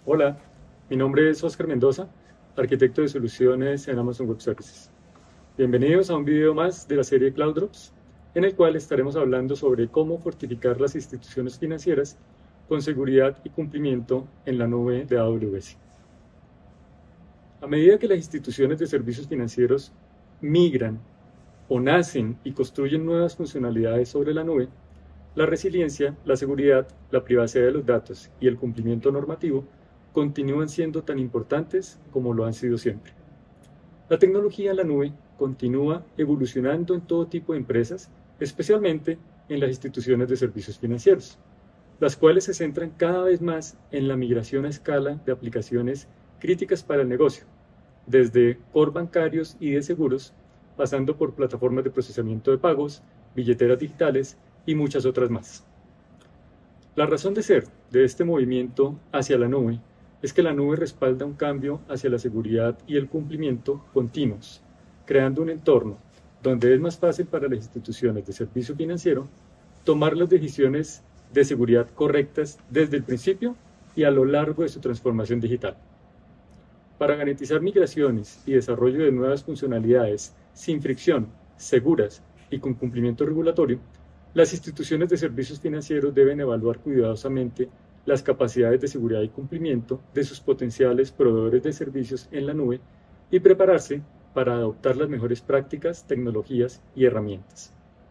Hola, mi nombre es Oscar Mendoza, arquitecto de soluciones en Amazon Web Services. Bienvenidos a un video más de la serie Cloud Drops, en el cual estaremos hablando sobre cómo fortificar las instituciones financieras con seguridad y cumplimiento en la nube de AWS. A medida que las instituciones de servicios financieros migran o nacen y construyen nuevas funcionalidades sobre la nube, la resiliencia, la seguridad, la privacidad de los datos y el cumplimiento normativo continúan siendo tan importantes como lo han sido siempre. La tecnología en la nube continúa evolucionando en todo tipo de empresas, especialmente en las instituciones de servicios financieros, las cuales se centran cada vez más en la migración a escala de aplicaciones críticas para el negocio, desde core bancarios y de seguros, pasando por plataformas de procesamiento de pagos, billeteras digitales y muchas otras más. La razón de ser de este movimiento hacia la nube es que la nube respalda un cambio hacia la seguridad y el cumplimiento continuos, creando un entorno donde es más fácil para las instituciones de servicio financiero tomar las decisiones de seguridad correctas desde el principio y a lo largo de su transformación digital. Para garantizar migraciones y desarrollo de nuevas funcionalidades sin fricción, seguras y con cumplimiento regulatorio, las instituciones de servicios financieros deben evaluar cuidadosamente las capacidades de seguridad y cumplimiento de sus potenciales proveedores de servicios en la nube y prepararse para adoptar las mejores prácticas, tecnologías y herramientas.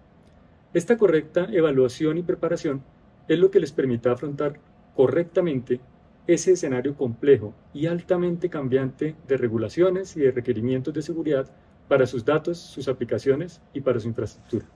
Esta correcta evaluación y preparación es lo que les permite afrontar correctamente ese escenario complejo y altamente cambiante de regulaciones y de requerimientos de seguridad para sus datos, sus aplicaciones y para su infraestructura.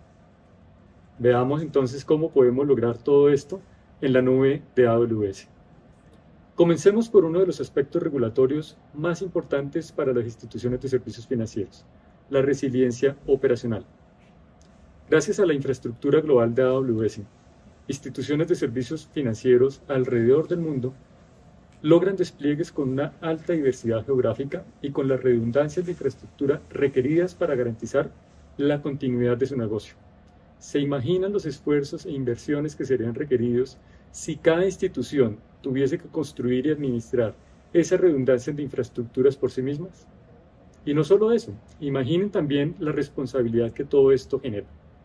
Veamos entonces cómo podemos lograr todo esto en la nube de AWS. Comencemos por uno de los aspectos regulatorios más importantes para las instituciones de servicios financieros, la resiliencia operacional. Gracias a la infraestructura global de AWS, instituciones de servicios financieros alrededor del mundo logran despliegues con una alta diversidad geográfica y con las redundancias de infraestructura requeridas para garantizar la continuidad de su negocio. ¿Se imaginan los esfuerzos e inversiones que serían requeridos si cada institución tuviese que construir y administrar esas redundancias de infraestructuras por sí mismas? Y no solo eso, imaginen también la responsabilidad que todo esto genera.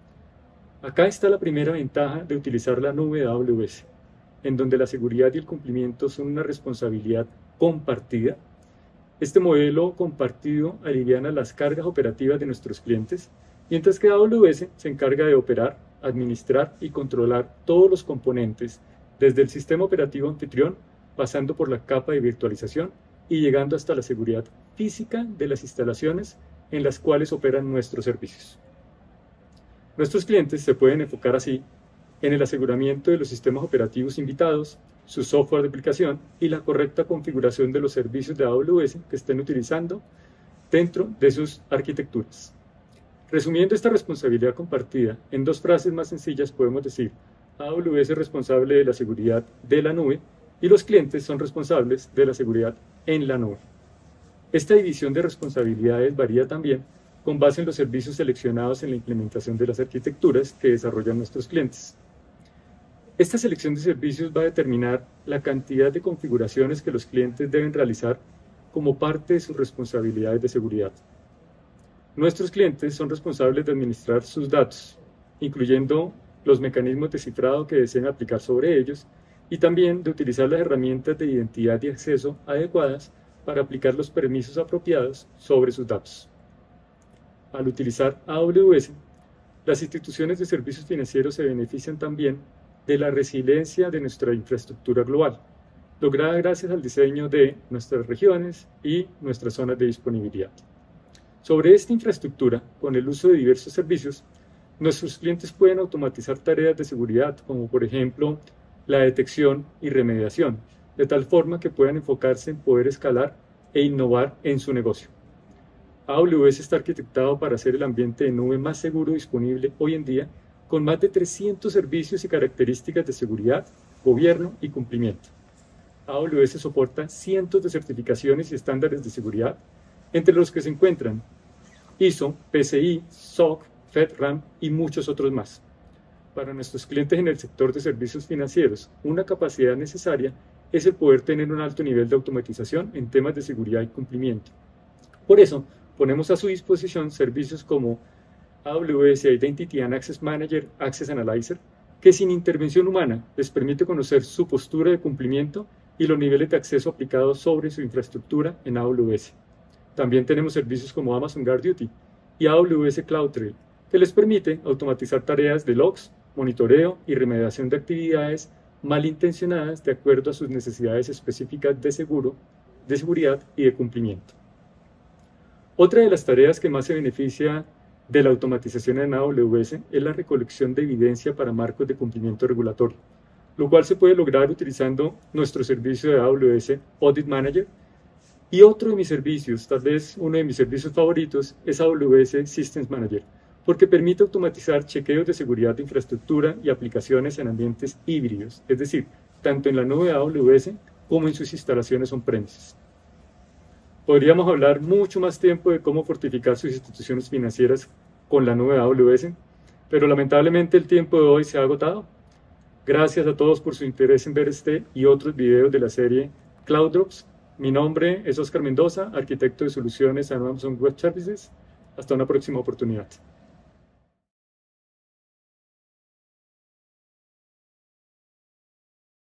Acá está la primera ventaja de utilizar la nube de AWS, en donde la seguridad y el cumplimiento son una responsabilidad compartida. Este modelo compartido aliviana las cargas operativas de nuestros clientes, mientras que AWS se encarga de operar, administrar y controlar todos los componentes, desde el sistema operativo anfitrión, pasando por la capa de virtualización y llegando hasta la seguridad física de las instalaciones en las cuales operan nuestros servicios. Nuestros clientes se pueden enfocar así en el aseguramiento de los sistemas operativos invitados, su software de aplicación y la correcta configuración de los servicios de AWS que estén utilizando dentro de sus arquitecturas. Resumiendo esta responsabilidad compartida, en dos frases más sencillas podemos decir: AWS es responsable de la seguridad de la nube y los clientes son responsables de la seguridad en la nube. Esta división de responsabilidades varía también con base en los servicios seleccionados en la implementación de las arquitecturas que desarrollan nuestros clientes. Esta selección de servicios va a determinar la cantidad de configuraciones que los clientes deben realizar como parte de sus responsabilidades de seguridad. Nuestros clientes son responsables de administrar sus datos, incluyendo los mecanismos de cifrado que deseen aplicar sobre ellos y también de utilizar las herramientas de identidad y acceso adecuadas para aplicar los permisos apropiados sobre sus datos. Al utilizar AWS, las instituciones de servicios financieros se benefician también de la resiliencia de nuestra infraestructura global, lograda gracias al diseño de nuestras regiones y nuestras zonas de disponibilidad. Sobre esta infraestructura, con el uso de diversos servicios, nuestros clientes pueden automatizar tareas de seguridad, como por ejemplo la detección y remediación, de tal forma que puedan enfocarse en poder escalar e innovar en su negocio. AWS está arquitectado para ser el ambiente de nube más seguro disponible hoy en día, con más de 300 servicios y características de seguridad, gobierno y cumplimiento. AWS soporta cientos de certificaciones y estándares de seguridad, entre los que se encuentran ISO, PCI, SOC, FedRAMP y muchos otros más. Para nuestros clientes en el sector de servicios financieros, una capacidad necesaria es el poder tener un alto nivel de automatización en temas de seguridad y cumplimiento. Por eso, ponemos a su disposición servicios como AWS Identity and Access Manager, Access Analyzer, que sin intervención humana les permite conocer su postura de cumplimiento y los niveles de acceso aplicados sobre su infraestructura en AWS. También tenemos servicios como Amazon GuardDuty y AWS CloudTrail, que les permite automatizar tareas de logs, monitoreo y remediación de actividades malintencionadas de acuerdo a sus necesidades específicas de seguridad y de cumplimiento. Otra de las tareas que más se beneficia de la automatización en AWS es la recolección de evidencia para marcos de cumplimiento regulatorio, lo cual se puede lograr utilizando nuestro servicio de AWS Audit Manager. Y otro de mis servicios, tal vez uno de mis servicios favoritos, es AWS Systems Manager, porque permite automatizar chequeos de seguridad de infraestructura y aplicaciones en ambientes híbridos, es decir, tanto en la nube de AWS como en sus instalaciones on-premises. Podríamos hablar mucho más tiempo de cómo fortificar sus instituciones financieras con la nube de AWS, pero lamentablemente el tiempo de hoy se ha agotado. Gracias a todos por su interés en ver este y otros videos de la serie Cloud Drops. Mi nombre es Oscar Mendoza, arquitecto de soluciones en Amazon Web Services. Hasta una próxima oportunidad.